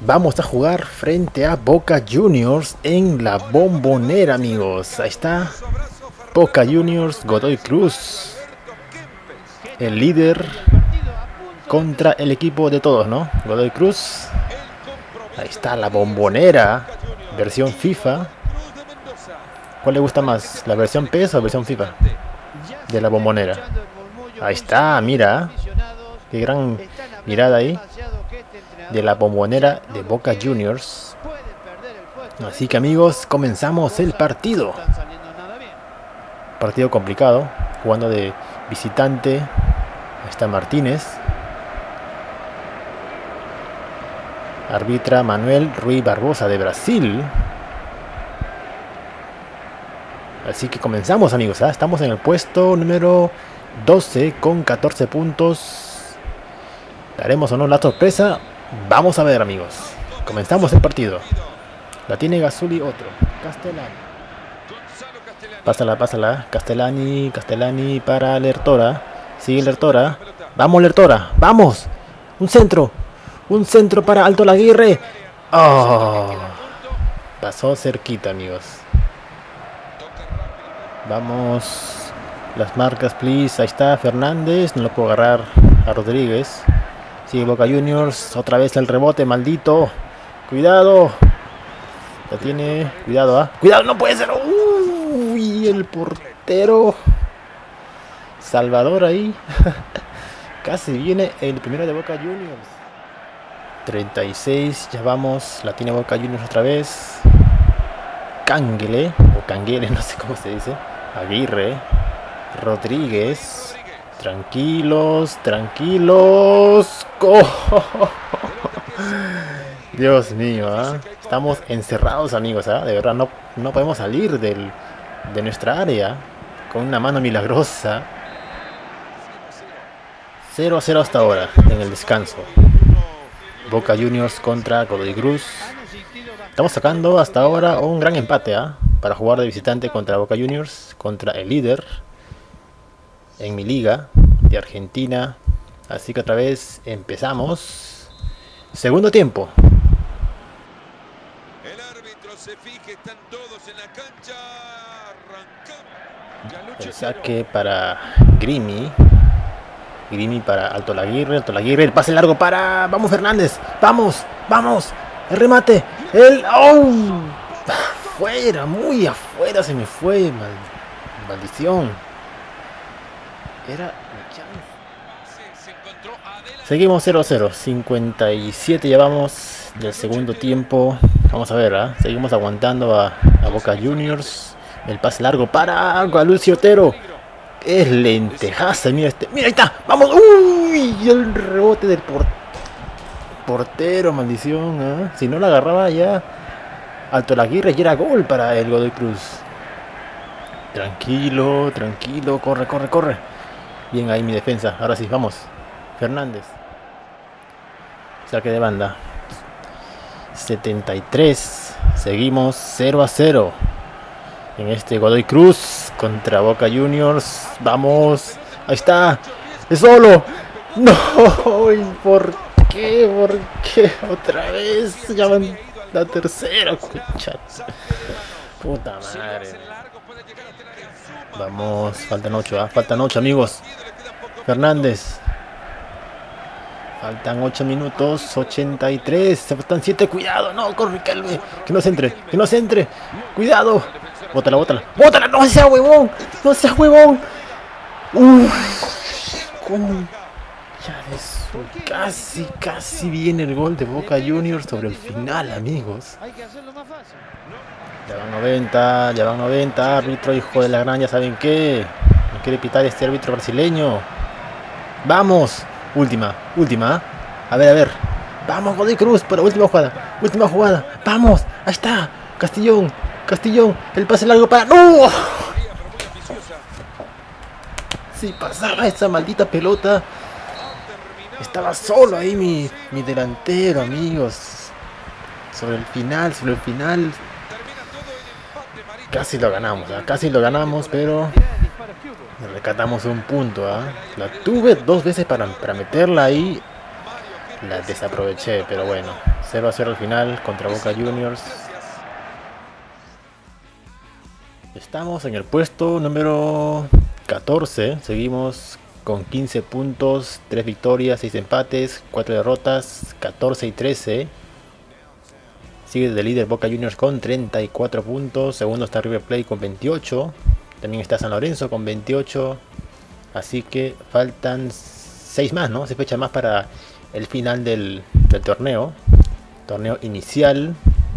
Vamos a jugar frente a Boca Juniors en la Bombonera, amigos. Ahí está Boca Juniors, Godoy Cruz, el líder contra el equipo de todos, ¿no? Godoy Cruz. Ahí está la Bombonera, versión FIFA. ¿Cuál le gusta más? ¿La versión PES o la versión FIFA? De la Bombonera. Ahí está, mira. Qué gran mirada ahí. De la Bombonera de Boca Juniors. Así que, amigos, comenzamos el partido. Partido complicado. Jugando de visitante. Ahí está Martínez. Arbitra Manuel Rui Barbosa de Brasil. Así que comenzamos, amigos, ¿eh? Estamos en el puesto número 12 con 14 puntos. ¿Daremos o no la sorpresa? Vamos a ver, amigos. Comenzamos el partido. La tiene Gazuli, otro. Castellani. Pásala. Castellani para Lertora. Sigue Lertora. Vamos, Lertora. Vamos. Un centro para Alto Laguirre. Oh. Pasó cerquita, amigos. Vamos. Las marcas, please. Ahí está Fernández. No lo puedo agarrar a Rodríguez. Sigue Boca Juniors. Otra vez el rebote, maldito. Cuidado. La tiene. Cuidado, ¿ah? Cuidado, no puede ser. Uy, el portero. Salvador ahí. Casi viene el primero de Boca Juniors. 36, ya vamos. La tiene Boca Juniors otra vez. Canguele, o Canguele, no sé cómo se dice. Aguirre. Rodríguez. Tranquilos. ¡Oh! Dios mío, ¿eh? Estamos encerrados, amigos, ¿eh? De verdad, no podemos salir de nuestra área. Con una mano milagrosa. 0-0 hasta ahora, en el descanso. Boca Juniors contra Godoy Cruz. Estamos sacando hasta ahora un gran empate, ¿eh? Para jugar de visitante contra Boca Juniors, contra el líder en mi liga de Argentina. Así que otra vez empezamos. Segundo tiempo. El árbitro se fija, están todos en la cancha. Arrancamos. El saque para Grimi para Alto Laguirre, el pase largo para... ¡Vamos, Fernández! ¡Vamos! El remate, ¡oh! Afuera, muy afuera se me fue, maldición. Era mi chance. Seguimos 0-0, 57 ya vamos del segundo tiempo. Vamos a ver, ¿eh? Seguimos aguantando a Boca Juniors. El pase largo para Lucio Otero. Es lentejaza, mira ahí está, vamos, uy, el rebote del portero, maldición, ¿eh? Si no la agarraba ya Alto Laguirre, ya era gol para el Godoy Cruz. Tranquilo, corre. Bien ahí mi defensa, ahora sí, vamos. Fernández. Saque de banda. 73, seguimos 0-0. En este Godoy Cruz contra Boca Juniors. Vamos. Ahí está. Es solo. No. ¿Por qué? Otra vez. Ya van la tercera. Puta madre. Vamos. Faltan 8. Faltan 8, amigos. Fernández. Faltan 8 minutos. 83. Faltan 7. Cuidado. No, corre, calme. Que no se entre. Cuidado. Bótala. No seas huevón. ¿Cómo? Ya ves. Casi viene el gol de Boca Juniors sobre el final, amigos. Ya van 90. Árbitro, hijo de la gran, ya saben qué. No quiere pitar este árbitro brasileño. Vamos. Última. A ver. Vamos, Godoy Cruz, para última jugada. Vamos. Ahí está. Castillón, el pase largo para... ¡No! Si pasaba esa maldita pelota, estaba solo ahí mi delantero, amigos. Sobre el final. Casi lo ganamos, pero rescatamos un punto, ¿eh? La tuve 2 veces para meterla ahí. La desaproveché, pero bueno. 0-0 al final contra Boca Juniors. Estamos en el puesto número 14. Seguimos con 15 puntos, 3 victorias, 6 empates, 4 derrotas, 14 y 13. Sigue de líder Boca Juniors con 34 puntos. Segundo está River Plate con 28. También está San Lorenzo con 28. Así que faltan 6 más, ¿no? 6 fechas más para el final del torneo. Torneo inicial.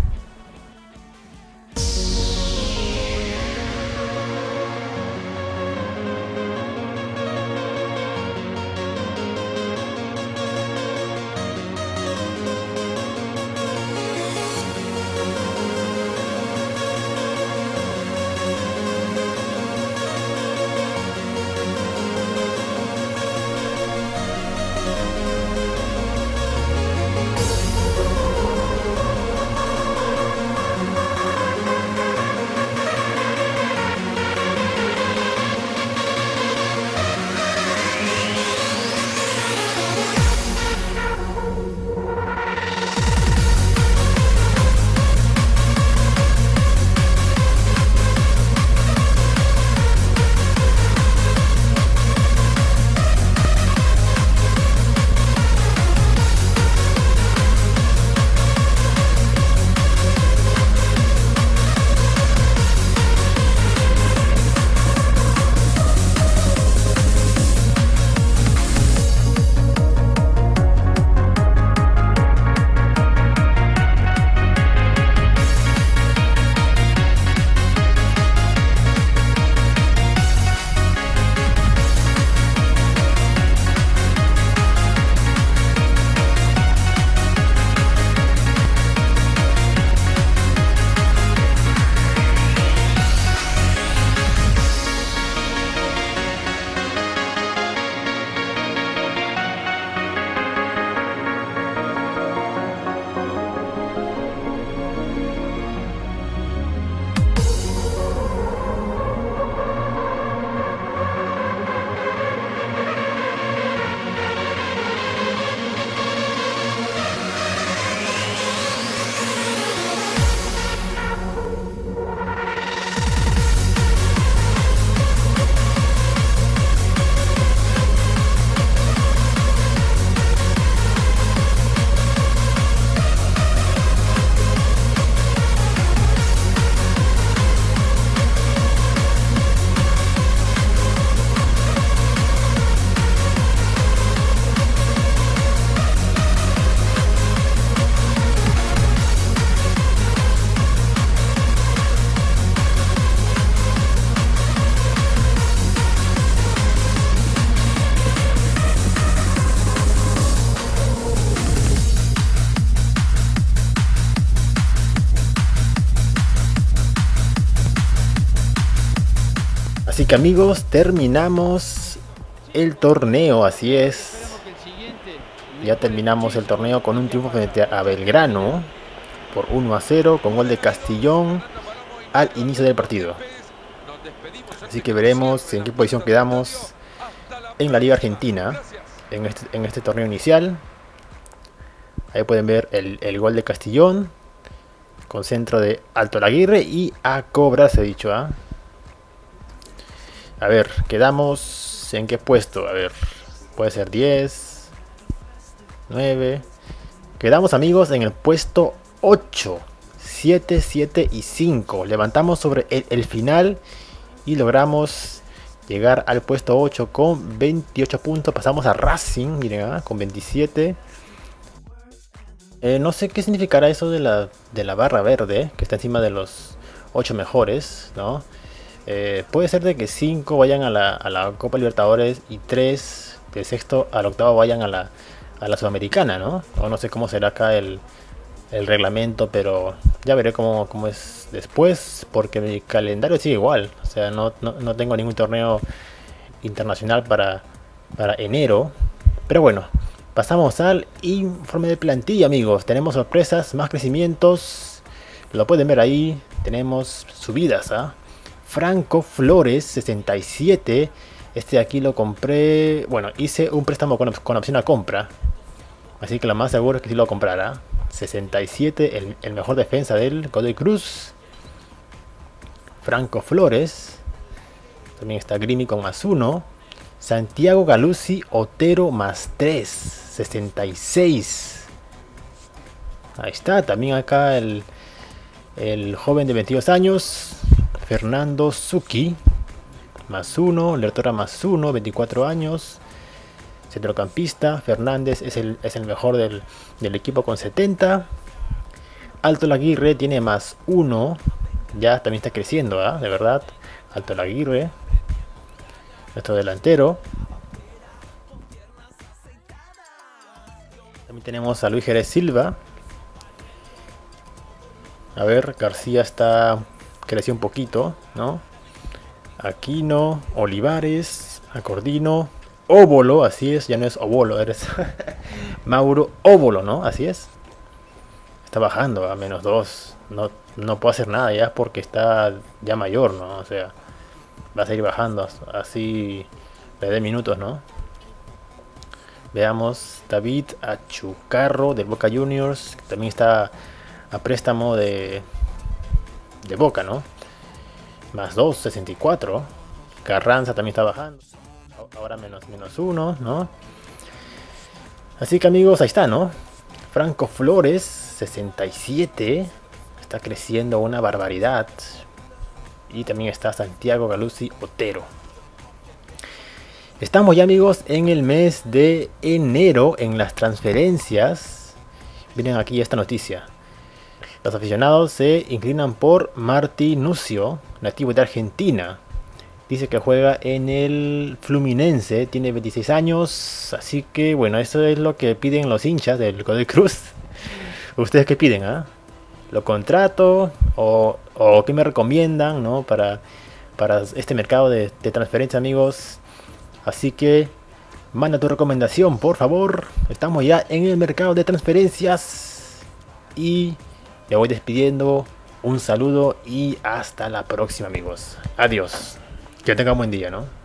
Así que amigos, terminamos el torneo, así es. Ya terminamos el torneo con un triunfo frente a Belgrano por 1-0 con gol de Castillón al inicio del partido. Así que veremos en qué posición quedamos en la Liga Argentina en este torneo inicial. Ahí pueden ver el gol de Castillón con centro de Alto Laguirre y a cobrar, se ha dicho, ¿ah? A ver, quedamos en qué puesto. A ver, puede ser 10, 9. Quedamos, amigos, en el puesto 8, 7, 7 y 5. Levantamos sobre el final y logramos llegar al puesto 8 con 28 puntos. Pasamos a Racing, miren, con 27. No sé qué significará eso de la barra verde, que está encima de los 8 mejores, ¿no? Puede ser de que 5 vayan a la Copa Libertadores y 3 del sexto al octavo vayan a la Sudamericana, ¿no? O no sé cómo será acá el reglamento, pero ya veré cómo es después, porque mi calendario sigue igual. O sea, no tengo ningún torneo internacional para enero. Pero bueno, pasamos al informe de plantilla, amigos. Tenemos sorpresas, más crecimientos. Lo pueden ver ahí. Tenemos subidas, ¿ah? Franco Flores, 67. Este de aquí lo compré. Bueno, hice un préstamo con opción a compra. Así que lo más seguro es que sí lo comprará. 67, el mejor defensa del Godoy Cruz. Franco Flores. También está Grimi con +1. Santiago Galuzzi Otero +3. 66. Ahí está. También acá el joven de 22 años. Fernando Zucchi +1. Lertora +1. 24 años. Centrocampista. Fernández es el mejor del equipo con 70. Alto Laguirre tiene +1. Ya también está creciendo, de verdad. Alto Laguirre, nuestro delantero. También tenemos a Luis Jerez Silva. A ver, García creció un poquito, ¿no? Aquino, Olivares, Acordino, Óbolo, así es, ya no es Obolo, eres Mauro Óbolo, ¿no? Así es. Está bajando a -2. No puedo hacer nada ya porque está ya mayor, ¿no? O sea, va a seguir bajando así le dé minutos, ¿no? Veamos, David Achucarro del Boca Juniors, que también está a préstamo de Boca, ¿no? +2, 64. Carranza también está bajando. Ahora -1, ¿no? Así que amigos, ahí está, ¿no? Franco Flores, 67. Está creciendo una barbaridad. Y también está Santiago Galuzzi Otero. Estamos ya, amigos, en el mes de enero en las transferencias. Miren aquí esta noticia. Los aficionados se inclinan por Marti Nucio, nativo de Argentina. Dice que juega en el Fluminense, tiene 26 años. Así que bueno, eso es lo que piden los hinchas del Godoy Cruz. ¿Ustedes qué piden? ¿Lo contrato? ¿O qué me recomiendan, ¿no? para este mercado de transferencia, amigos? Así que manda tu recomendación, por favor. Estamos ya en el mercado de transferencias. Y me voy despidiendo. Un saludo y hasta la próxima, amigos. Adiós. Que tengan buen día, ¿no?